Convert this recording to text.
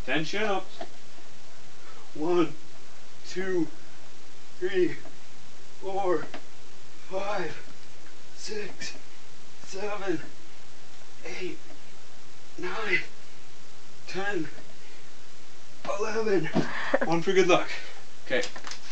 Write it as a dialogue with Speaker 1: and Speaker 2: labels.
Speaker 1: 10 chin-ups. 1, 2, 3, 4, 5, 6, 7, 8, 9, 10, 11. One for good luck. Okay.